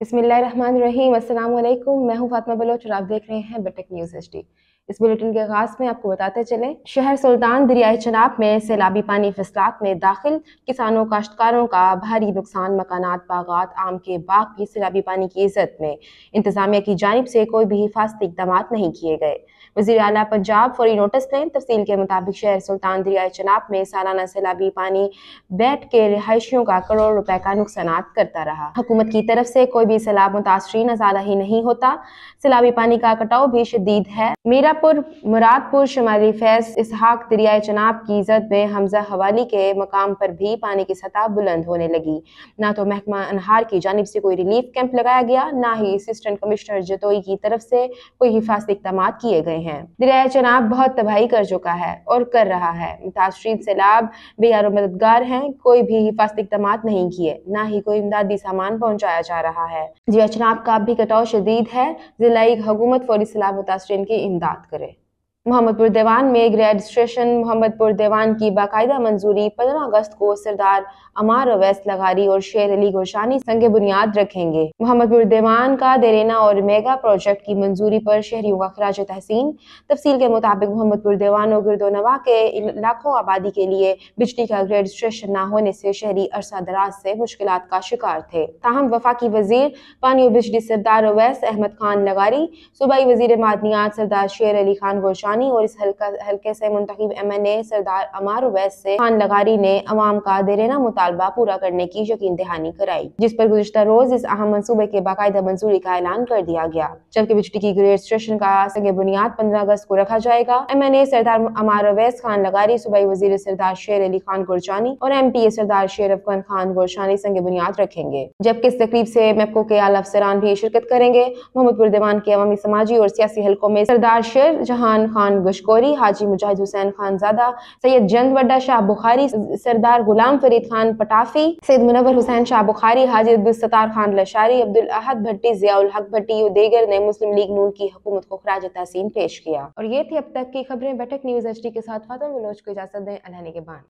बिस्मिल्लाहिर्रहमानिर्रहीम। अस्सलाम वालेकुम। मैं हूं फातिमा बलोच और आप देख रहे हैं बैठक न्यूज़ HD। इस बुलेटिन के आगाज में आपको बताते चले, शहर सुल्तान दरियाए चनाब में सैलाबी पानी फसलात में दाखिल, किसानों काश्तकारों का भारी नुकसान, मकानात बागात आम के बाग भी सैलाबी पानी की इज्जत में। इंतजामिया की जानिब से कोई भी हिफाजती इक़दामात नहीं किए गए। वज़ीर आला पंजाब फौरी नोटिस लें। तफसील के मुताबिक शहर सुल्तान दरियाए चनाब में सालाना सैलाबी पानी बैठ के रिहायशियों का करोड़ रुपए का नुकसानात करता रहा। हुकूमत की तरफ से कोई भी सैलाब मुतासरीन अजाला ही नहीं होता। सैलाबी पानी का कटाव भी शदीद है। मीरापुर, मुरादपुर, शमाली फैज, इसहाक दरियाए चनाब की इज्जत में हमजा हवाली के मकाम पर भी पानी की सतह बुलंद होने लगी। ना तो महकमा अनहार की जानिब से कोई रिलीफ कैंप लगाया गया, ना ही असिस्टेंट कमिश्नर जतोई की तरफ से कोई हिफाजती इक़दामात किए गए हैं। दरियाए चनाब बहुत तबाही कर चुका है और कर रहा है। मुतासरीन सैलाब बेयार और मददगार हैं। कोई भी हिफाजती इक़दामात नहीं किए, ना ही कोई इमदादी सामान पहुंचाया जा रहा है। दरियाए चनाब का भी कटाव शदीद है। जिलाई हुकूमत फौरी सैलाब मुतासरीन की इमदाद करे। मोहम्मदपुर देवान में ग्रेड स्टेशन मोहम्मदपुर देवान की बाकायदा मंजूरी 15 अगस्त को सरदार अमार अवैस लगारी और शेर अली गुरशानी संगे बुनियाद रखेंगे। मोहम्मदपुर देवान का देरेना और मेगा प्रोजेक्ट की मंजूरी पर शहरियों का खराज तहसीन। तफसील के मुताबिक मोहम्मदपुर देवान और गिरदोनवा के लाखों आबादी के लिए बिजली का ग्रेड स्टेशन न होने से शहरी अरसा दराज से मुश्किलात का शिकार थे। ताहम वफाकी वजीर पानी और बिजली सरदार अवैस अहमद खान लगारी, सूबाई वजीर मादनियात सरदार शेर अली खान गुरशानी और इस हल्के से मुंतखब MNA सरदार अमार अवैस से खान लगारी ने अवाम का देरेना मुतालबा पूरा करने की यकीन दहानी कराई, जिस पर गुज़िश्ता रोज इस अहम मंसूबे के बाकायदा मंजूरी का ऐलान कर दिया गया। जबकि बिजली की ग्रेड स्टेशन का संगे बुनियाद 15 अगस्त को रखा जाएगा। MNA सरदार अमार अवैस खान लगारी, सूबाई वजीर सरदार शेर अली खान गुरशानी और MPA सरदार शेर अफगान खान गुरशानी संगे बुनियाद रखेंगे। जबकि इस तकरीब से मैपको के आला अफसरान भी शिरकत करेंगे। मोहम्मदपुर देवान के अवामी समाजी और सियासी हलकों में सरदार शेर जहान खान गुशकोरी, हाजी मुजाहिद हुसैन खानजादा, सैयद जंद वड्डा शाह बुखारी, सरदार गुलाम फरीद खान पटाफी, सैयद मुनव्वर हुसैन शाह बुखारी, हाजी अब्दुल सत्तार खान लशारी, अब्दुल अहद भट्टी, जियाउल हक भट्टी और दीगर ने मुस्लिम लीग नून की हुकूमत को खराज तहसीन पेश किया। और ये थी अब तक की खबरें। बैठक न्यूज़ HD के साथ फातिमा बलोच को इजाजत दें। अल्लाह निगहबान।